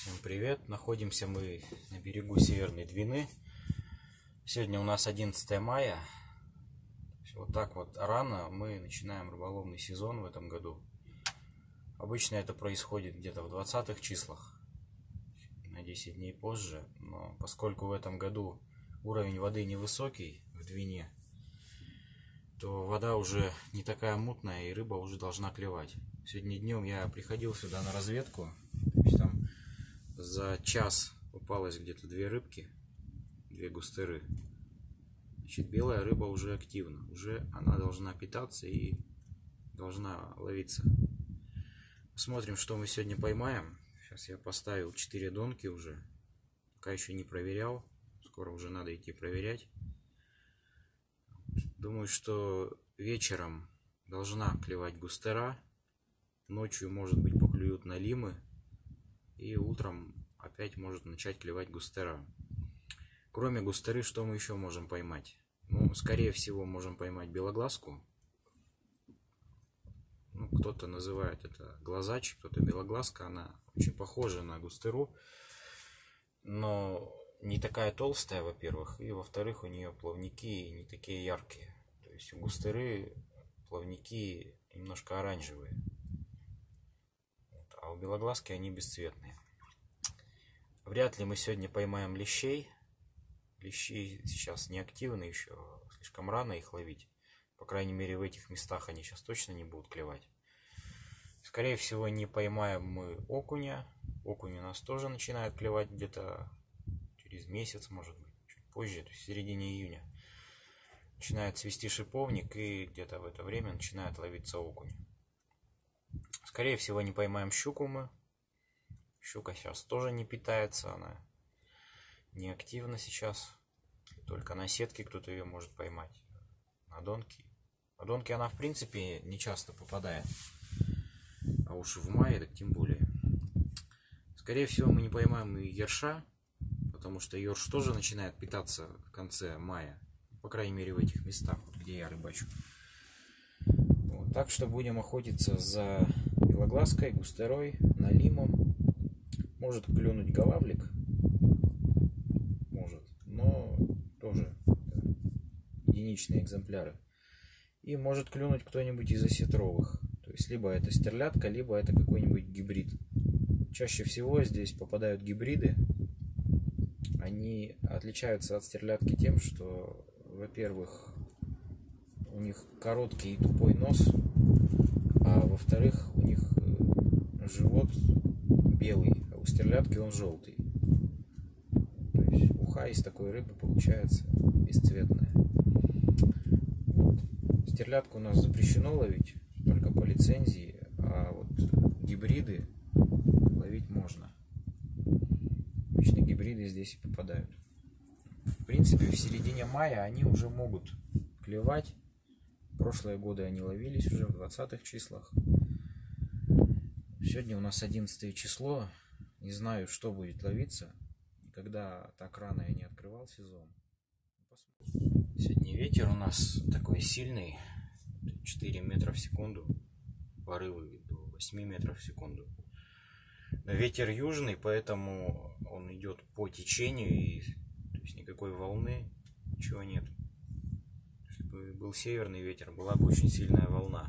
Всем привет! Находимся мы на берегу Северной Двины. Сегодня у нас 11 мая. Вот так вот рано мы начинаем рыболовный сезон в этом году. Обычно это происходит где-то в 20-х числах, на 10 дней позже. Но поскольку в этом году уровень воды невысокий в Двине, то вода уже не такая мутная и рыба уже должна клевать. Сегодня днем я приходил сюда на разведку. Там за час попалось где-то 2 рыбки, 2 густыры. Значит, белая рыба уже активна, уже она должна питаться и должна ловиться. Посмотрим, что мы сегодня поймаем. Сейчас я поставил 4 донки уже, пока еще не проверял, скоро уже надо идти проверять. Думаю, что вечером должна клевать густыра, ночью, может быть, поклюют налимы. И утром опять может начать клевать густыра. Кроме густыры, что мы еще можем поймать? Ну, скорее всего, можем поймать белоглазку. Ну, кто-то называет это глазач, кто-то белоглазка. Она очень похожа на густыру, но не такая толстая, во-первых. И, во-вторых, у нее плавники не такие яркие. То есть у густыры плавники немножко оранжевые. А у белоглазки они бесцветные. Вряд ли мы сегодня поймаем лещей. Лещи сейчас не активны еще, слишком рано их ловить. По крайней мере, в этих местах они сейчас точно не будут клевать. Скорее всего, не поймаем мы окуня. Окунь у нас тоже начинает клевать где-то через месяц, может быть, чуть позже, то есть в середине июня. Начинает цвести шиповник, и где-то в это время начинает ловиться окунь. Скорее всего, не поймаем щуку мы. Щука сейчас тоже не питается, она не активна сейчас. Только на сетке кто-то ее может поймать. На донки. На донки она, в принципе, не часто попадает. А уж в мае, так тем более. Скорее всего, мы не поймаем и ерша, потому что ерш тоже начинает питаться в конце мая. По крайней мере, в этих местах, где я рыбачу. Вот, так что будем охотиться за белоглазкой, густырой, налимом. Может клюнуть голавлик, может, но тоже единичные экземпляры. И может клюнуть кто-нибудь из осетровых. То есть либо это стерлядка, либо это какой-нибудь гибрид. Чаще всего здесь попадают гибриды. Они отличаются от стерлядки тем, что, во-первых, у них короткий и тупой нос, а во-вторых, у них живот белый, а у стерлядки он желтый. То есть уха из такой рыбы получается бесцветная. Вот. Стерлядку у нас запрещено ловить только по лицензии, а вот гибриды ловить можно. Обычно гибриды здесь и попадают. В принципе, в середине мая они уже могут клевать. Прошлые годы они ловились уже в 20-х числах. Сегодня у нас 11 число. Не знаю, что будет ловиться. Никогда так рано я не открывал сезон. Сегодня ветер у нас такой сильный. 4 метра в секунду. Порывы до 8 метров в секунду. Но ветер южный, поэтому он идет по течению. И, то есть никакой волны, ничего нет. Если бы был северный ветер, была бы очень сильная волна.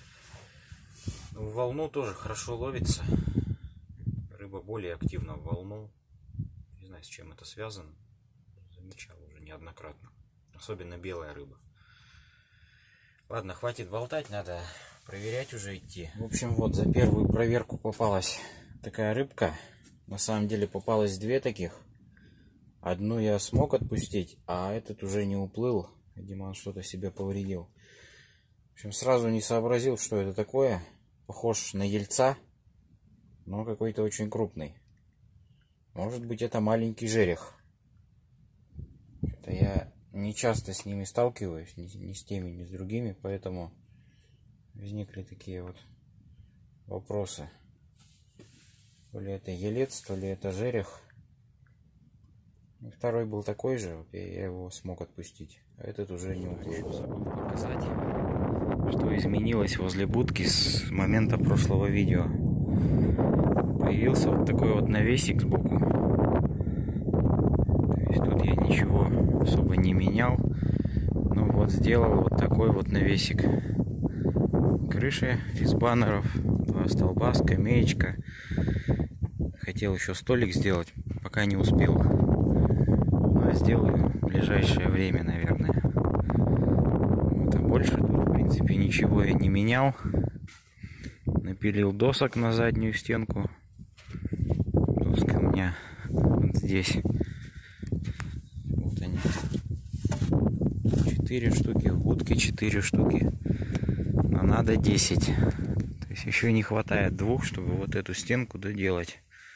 В волну тоже хорошо ловится. Рыба более активна в волну. Не знаю, с чем это связано. Замечал уже неоднократно. Особенно белая рыба. Ладно, хватит болтать, надо проверять уже идти. В общем, вот за первую проверку попалась такая рыбка. На самом деле попалось 2 таких. Одну я смог отпустить, а этот уже не уплыл. Видимо, он что-то себе повредил. В общем, сразу не сообразил, что это такое. Похож на ельца, но какой-то очень крупный. Может быть, это маленький жерех. Это я не часто с ними сталкиваюсь, ни с теми, ни с другими, поэтому возникли такие вот вопросы. То ли это елец, то ли это жерех. И второй был такой же, вот я его смог отпустить, а этот уже не уплыл. Забыл показать, что изменилось возле будки с момента прошлого видео. Появился вот такой вот навесик сбоку. То есть тут я ничего особо не менял. Ну вот сделал вот такой вот навесик. Крыша из баннеров, 2 столба, скамеечка. Хотел еще столик сделать, пока не успел. Но сделаю в ближайшее время, наверное. Вот, а больше тут, в принципе, ничего я не менял. Напилил досок на заднюю стенку. Доска у меня вот здесь. Вот они. 4 штуки, в будке 4 штуки. Но надо 10. То есть еще не хватает 2, чтобы вот эту стенку доделать.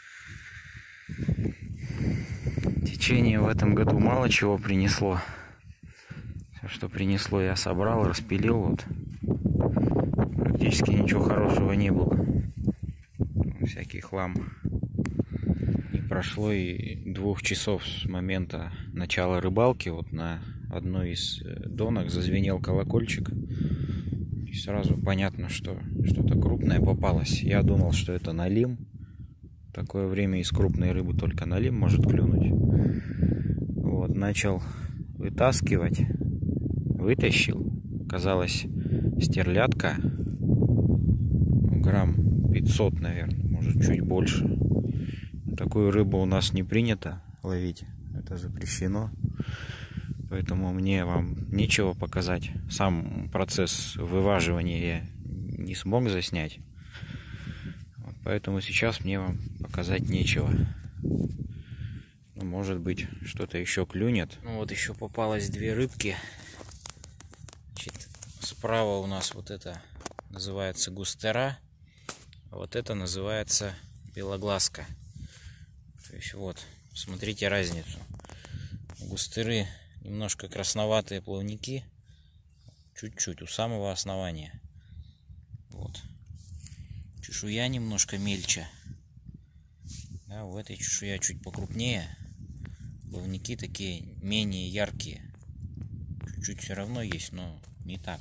Течение в этом году мало чего принесло. Все, что принесло, я собрал, распилил. Вот. Практически ничего хорошего не было. Всякий хлам. Не прошло и 2 часов с момента начала рыбалки. Вот на одной из донок зазвенел колокольчик. И сразу понятно, что что-то крупное попалось. Я думал, что это налим. В такое время из крупной рыбы только налим может клюнуть. Вот, начал вытаскивать. Вытащил. Оказалось, стерлядка. Грамм 500, наверное, может чуть больше. Такую рыбу у нас не принято ловить. Это запрещено. Поэтому мне вам нечего показать. Сам процесс вываживания я не смог заснять. Вот поэтому сейчас мне вам показать нечего. Ну, может быть, что-то еще клюнет. Ну вот еще попалось 2 рыбки. Значит, справа у нас вот это называется густера. А вот это называется белоглазка. То есть вот, смотрите разницу. У густеры немножко красноватые плавники. Чуть-чуть, у самого основания. Вот. Чешуя немножко мельче. Да, у этой чешуя чуть покрупнее. Плавники такие менее яркие. Чуть-чуть все равно есть, но не так.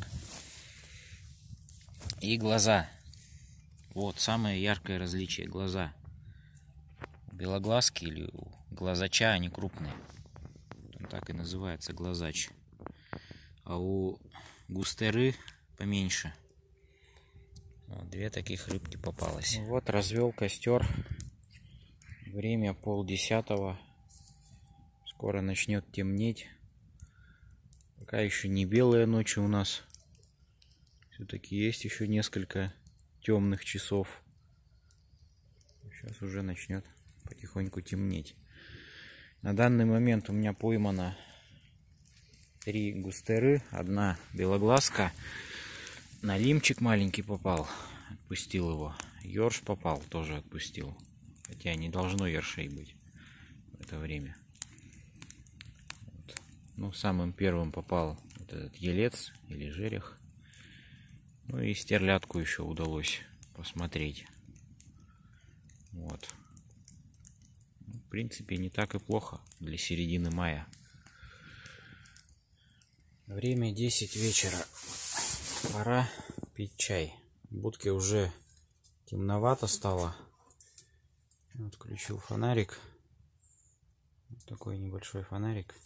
И глаза. Вот самое яркое различие. Глаза. У белоглазки или у глазача они крупные. Он так и называется, глазач. А у густеры поменьше. Вот 2 таких рыбки попалось. Вот развел костер. Время 9:30. Скоро начнет темнеть. Пока еще не белая ночь у нас. Все-таки есть еще несколько темных часов. Сейчас уже начнет потихоньку темнеть. На данный момент у меня поймано 3 густеры, 1 белоглазка. Налимчик маленький попал, отпустил его. Ёрш попал, тоже отпустил. Хотя не должно ёршей быть в это время. Вот. Ну, самым первым попал вот этот елец или жерех. Ну и стерлядку еще удалось посмотреть. Вот. В принципе, не так и плохо для середины мая. Время 10 вечера. Пора пить чай. В будке уже темновато стало. Вот включил фонарик. Вот такой небольшой фонарик.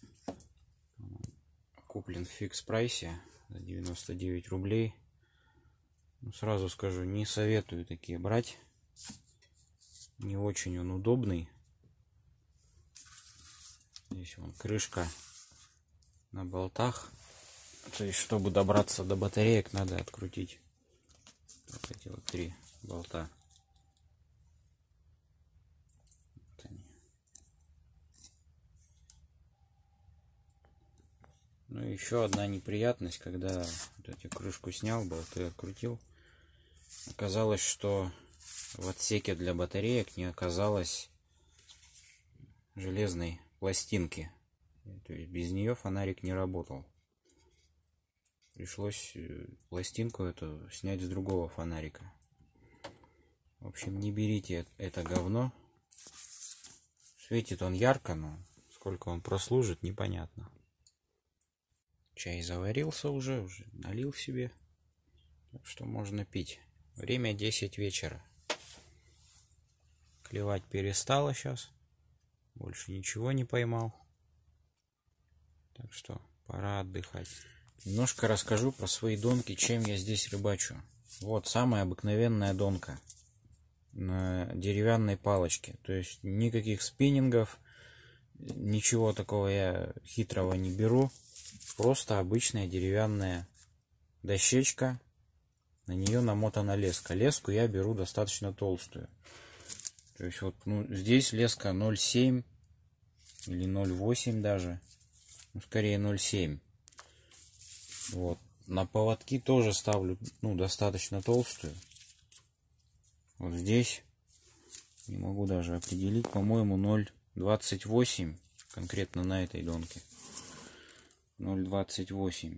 Куплен в фикс-прайсе за 99 рублей. Ну, сразу скажу, не советую такие брать. Не очень он удобный. Здесь вон крышка на болтах. То есть, чтобы добраться до батареек, надо открутить вот эти вот 3 болта. Вот они. Ну и еще одна неприятность, когда вот эту крышку снял, болты открутил. Оказалось, что в отсеке для батареек не оказалось железной пластинки. То есть без нее фонарик не работал. Пришлось пластинку эту снять с другого фонарика. В общем, не берите это говно. Светит он ярко, но сколько он прослужит, непонятно. Чай заварился уже налил себе. Так что можно пить. Время 10 вечера. Клевать перестала сейчас. Больше ничего не поймал. Так что пора отдыхать. Немножко расскажу про свои донки, чем я здесь рыбачу. Вот самая обыкновенная донка на деревянной палочке. То есть никаких спиннингов, ничего такого я хитрого не беру. Просто обычная деревянная дощечка. На нее намотана леска. Леску я беру достаточно толстую. То есть вот здесь леска 0,7 или 0,8 даже. Скорее 0,7. Вот. На поводки тоже ставлю достаточно толстую. Вот здесь не могу даже определить. По-моему 0,28 конкретно на этой донке. 0,28.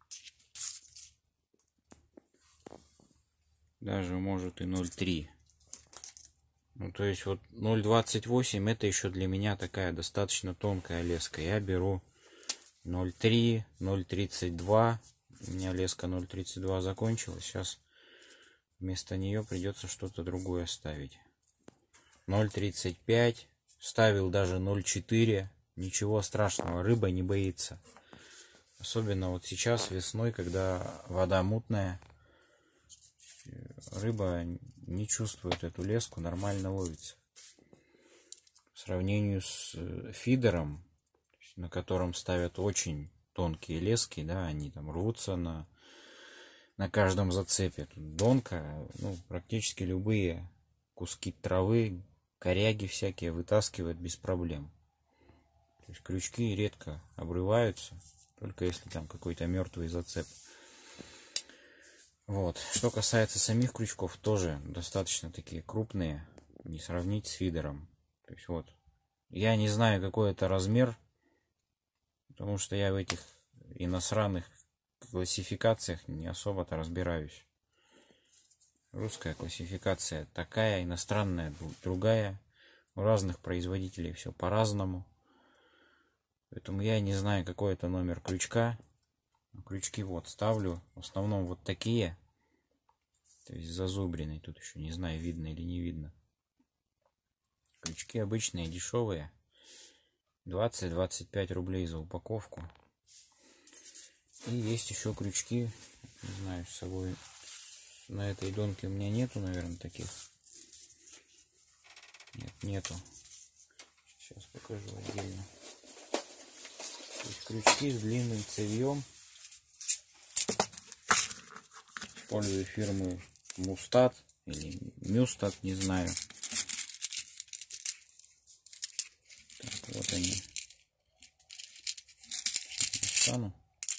Даже может и 0,3. То есть вот 0,28 это еще для меня такая достаточно тонкая леска. Я беру 0,3, 0,32. У меня леска 0,32 закончилась. Сейчас вместо нее придется что-то другое ставить. 0,35. Ставил даже 0,4. Ничего страшного. Рыба не боится. Особенно вот сейчас весной, когда вода мутная. Рыба не чувствует эту леску, нормально ловится. В сравнении с фидером, на котором ставят очень тонкие лески, да, они там рвутся на каждом зацепе. Тут донка, практически любые куски травы, коряги всякие вытаскивает без проблем. То есть крючки редко обрываются, только если там какой-то мертвый зацеп. Вот. Что касается самих крючков, тоже достаточно такие крупные, не сравнить с фидером. То есть вот, я не знаю, какой это размер, потому что я в этих иностранных классификациях не особо-то разбираюсь. Русская классификация такая, иностранная другая. У разных производителей все по-разному. Поэтому я не знаю, какой это номер крючка. Крючки вот ставлю. В основном вот такие. То есть зазубренные. Тут еще не знаю, видно или не видно. Крючки обычные, дешевые. 20-25 рублей за упаковку. И есть еще крючки. Не знаю, с собой на этой донке у меня нету, наверное, таких. Нет, нету. Сейчас покажу отдельно. То есть крючки с длинным цевьем. Использую фирмы Мустат или Мюстат, не знаю. Так, вот они. Достану.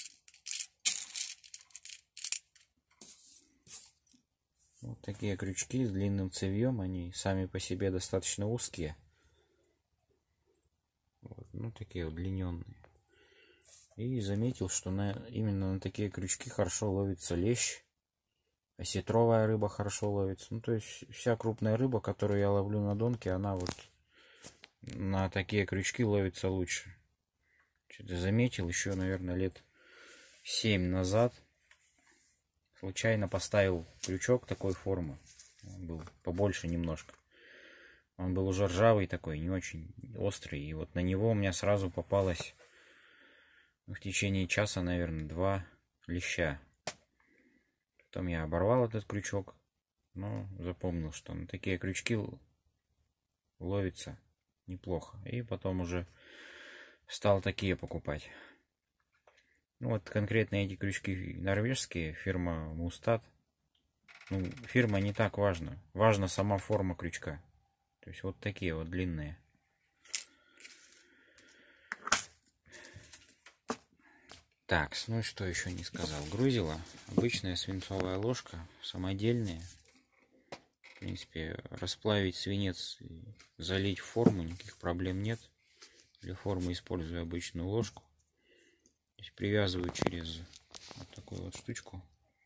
Вот такие крючки с длинным цевьем. Они сами по себе достаточно узкие. Вот, такие удлиненные. И заметил, что именно на такие крючки хорошо ловится лещ. Осетровая рыба хорошо ловится. То есть вся крупная рыба, которую я ловлю на донке, она вот на такие крючки ловится лучше. Что-то заметил еще, наверное, лет 7 назад. Случайно поставил крючок такой формы. Он был побольше немножко. Он был уже ржавый такой, не очень острый. И вот на него у меня сразу попалось в течение часа, наверное, 2 леща. Потом я оборвал этот крючок. Но запомнил, что на такие крючки ловится неплохо. И потом уже стал такие покупать. Вот конкретно эти крючки норвежские, фирма Мустат. Фирма не так важна. Важна сама форма крючка. То есть вот такие вот длинные. Так, что еще не сказал. Грузила. Обычная свинцовая ложка. Самодельная. В принципе, расплавить свинец и залить в форму никаких проблем нет. Для формы использую обычную ложку. Здесь привязываю через вот такую вот штучку.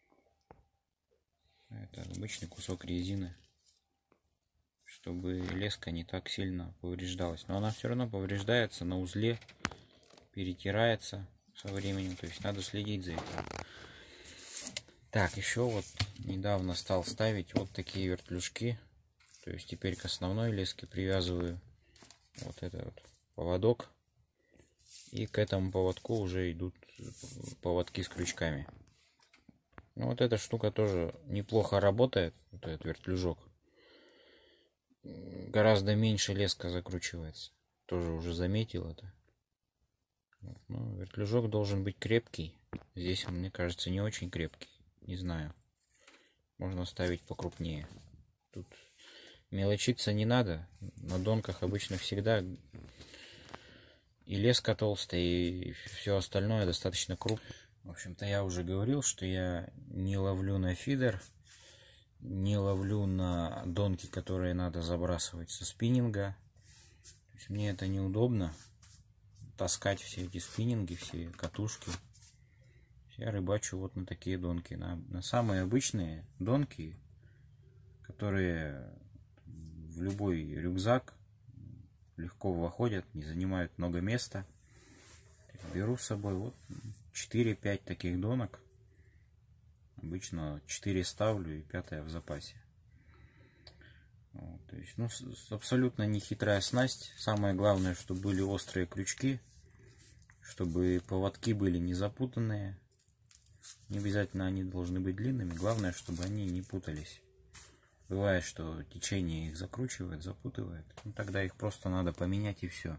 Это обычный кусок резины, чтобы леска не так сильно повреждалась. Но она все равно повреждается на узле, перетирается со временем. То есть надо следить за этим. Так, еще вот недавно стал ставить вот такие вертлюжки. То есть теперь к основной леске привязываю вот этот вот поводок. И к этому поводку уже идут поводки с крючками. Ну, вот эта штука тоже неплохо работает. Вот этот вертлюжок. Гораздо меньше леска закручивается. Тоже уже заметил это. Ну, вертлюжок должен быть крепкий. Здесь он, мне кажется, не очень крепкий. Не знаю. Можно ставить покрупнее. Тут мелочиться не надо. На донках обычно всегда и леска толстая, и все остальное достаточно крупное. В общем-то, я уже говорил, что я не ловлю на фидер, не ловлю на донки, которые надо забрасывать со спиннинга. То есть мне это неудобно, таскать все эти спиннинги, все катушки. Я рыбачу вот на такие донки, на самые обычные донки, которые в любой рюкзак легко выходят, не занимают много места. Беру с собой вот 4-5 таких донок. Обычно 4 ставлю и 5-я в запасе. Вот, то есть, ну, абсолютно не хитрая снасть. Самое главное, чтобы были острые крючки, чтобы поводки были не запутанные. Не обязательно они должны быть длинными. Главное, чтобы они не путались. Бывает, что течение их закручивает, запутывает. Ну, тогда их просто надо поменять и все.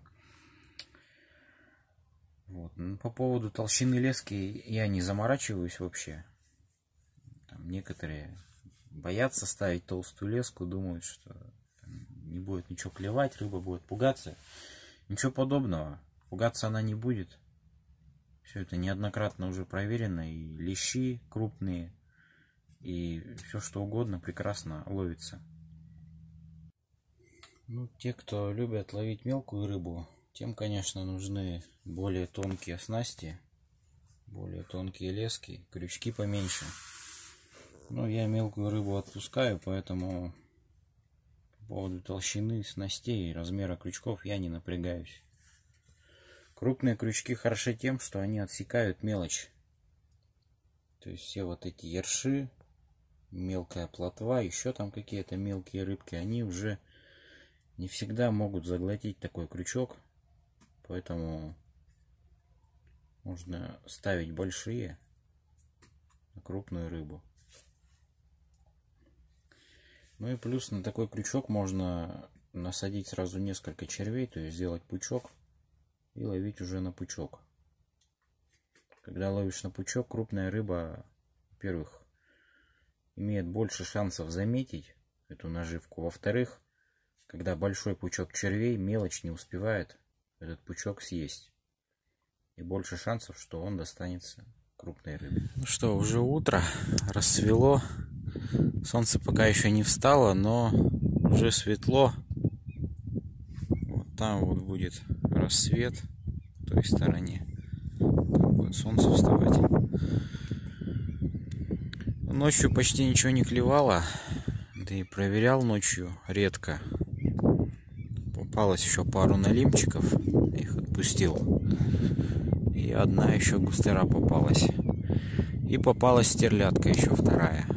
Вот. Ну, по поводу толщины лески я не заморачиваюсь вообще. Там некоторые боятся ставить толстую леску, думают, что там не будет ничего клевать, рыба будет пугаться. Ничего подобного. Пугаться она не будет. Все это неоднократно уже проверено. И лещи крупные, и все что угодно прекрасно ловится. Ну, те, кто любят ловить мелкую рыбу, тем, конечно, нужны более тонкие снасти, более тонкие лески, крючки поменьше. Но я мелкую рыбу отпускаю, поэтому по поводу толщины снастей и размера крючков я не напрягаюсь. Крупные крючки хороши тем, что они отсекают мелочь. То есть все вот эти ерши, мелкая плотва, еще там какие-то мелкие рыбки, они уже не всегда могут заглотить такой крючок. Поэтому можно ставить большие на крупную рыбу. Ну и плюс на такой крючок можно насадить сразу несколько червей, то есть сделать пучок и ловить уже на пучок. Когда ловишь на пучок, крупная рыба, во-первых, имеет больше шансов заметить эту наживку. Во-вторых, когда большой пучок червей, мелочь не успевает этот пучок съесть. И больше шансов, что он достанется крупной рыбе. Ну что, уже утро, рассвело. Солнце пока еще не встало, но уже светло. Вот там вот будет рассвет в той стороне. Там будет солнце вставать. Ночью почти ничего не клевало. Да и проверял ночью редко. Попалось еще пару налимчиков. Я их отпустил. И одна еще густера попалась. И попалась стерлядка еще вторая.